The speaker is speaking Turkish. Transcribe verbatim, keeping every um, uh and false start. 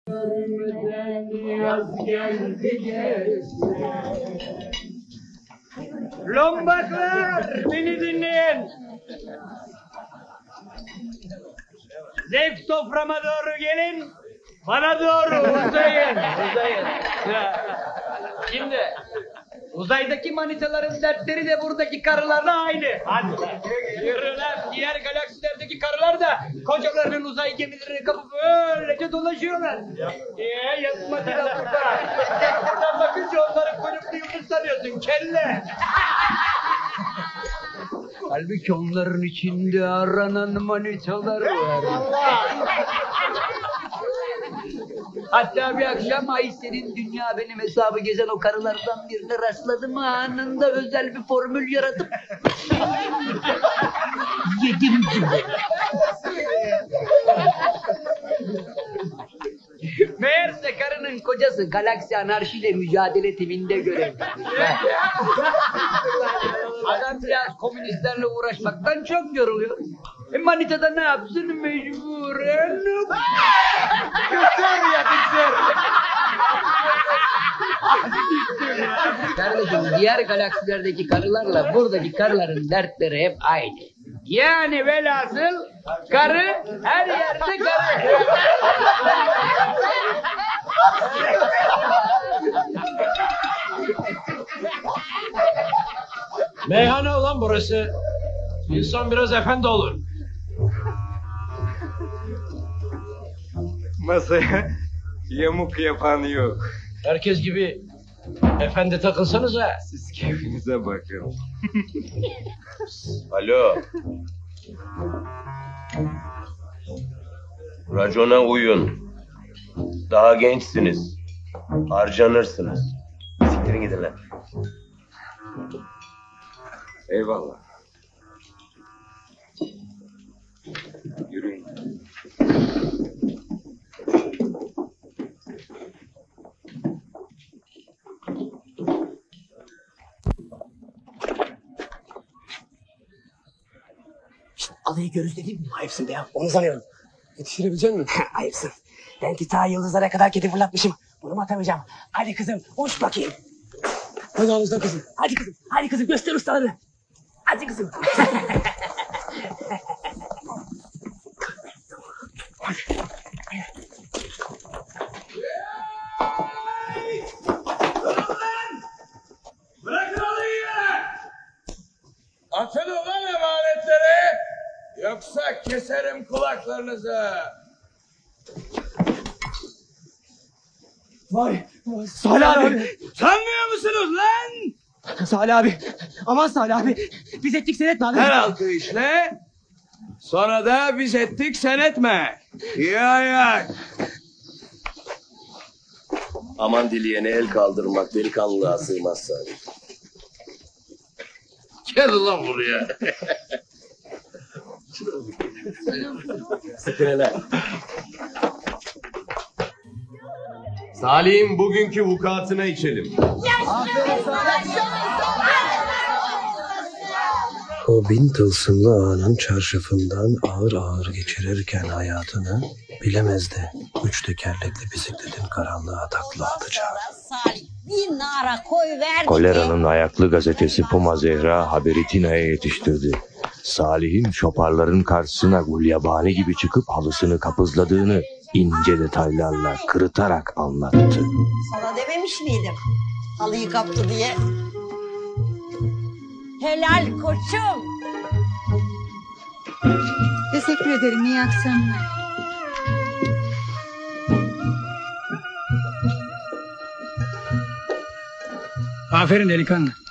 Yaz geldi geçti. Lombaklar beni dinleyin. Zevk soframa doğru gelin. Bana doğru uzayın. Uzayın. Şimdi uzaydaki manitaların dertleri de buradaki karılarla aynı. Hadi yürü lan. Diğer galaksilerdeki karılar da kocalarının uzay gemilerini kapıp öylece dolaşıyorlar. Eee yapma da burada. Buradan bakınca onların kuyruklu yıldız sanıyorsun kelle. Halbuki onların içinde aranan manitalar var. Hatta bir akşam Ayşe'nin dünya benim hesabı gezen o karılardan birine rastladım. Anında özel bir formül yaratıp yedim gibi. Meğerse karının kocası galaksi anarşiyle mücadele timinde görevli. Adam biraz komünistlerle uğraşmaktan çok yoruluyor. E manita da ne yapsın mecburen? Götür ya götür. Kardeşim diğer galaksilerdeki karılarla buradaki karıların dertleri hep aynı. Yani velhasıl karı her yerde karı. Meyhane olan burası. İnsan biraz efendi olur. Masaya yamuk yapan yok. Herkes gibi efendi takılsanıza. Siz keyfinize bakın. Alo. Racona uyun. Daha gençsiniz. Harcanırsınız. Siktirin gidin lan. Eyvallah. Yürüyün. Alayı görürüz dedim mi? Ayıpsın be ya, onu sanıyorum. Yetiştirebilecek misin? Ayıpsın. Ben ki ta yıldızlara kadar kedi fırlatmışım. Bunu mu atamayacağım? Hadi kızım, uç bakayım. Hadi ağızdan kızım. Hadi kızım, hadi kızım göster ustalarını. Hadi kızım. Bırakın alayı! Atın ulan emanetleri! Yoksa keserim kulaklarınızı! Vay, vay Salih abi. Sanmıyor musunuz lan? Salih abi. Aman Salih abi. Biz ettik sen etme abi. Her halkı işle, sonra da biz ettik sen etme. Ya ya. Aman dileyene el kaldırmak delikanlılığa sığmaz Salih. Gel lan buraya. Sıkın hele. Salih'in bugünkü vukuatına içelim. O bin tılsımlı ağanın çarşafından ağır ağır geçirirken hayatını bilemezdi. Üç tekerlekli bisikletin karanlığa takla atacağını. Kolera'nın ayaklı gazetesi Puma Zehra haberi Tina'ya yetiştirdi. Salih'in şoparların karşısına gulyabani gibi çıkıp halısını kapızladığını ince detaylarla kırıtarak anlattı. Sana dememiş miydim? Halıyı kaptı diye. Helal koçum. Teşekkür ederim. İyi akşamlar. Aferin delikanlı.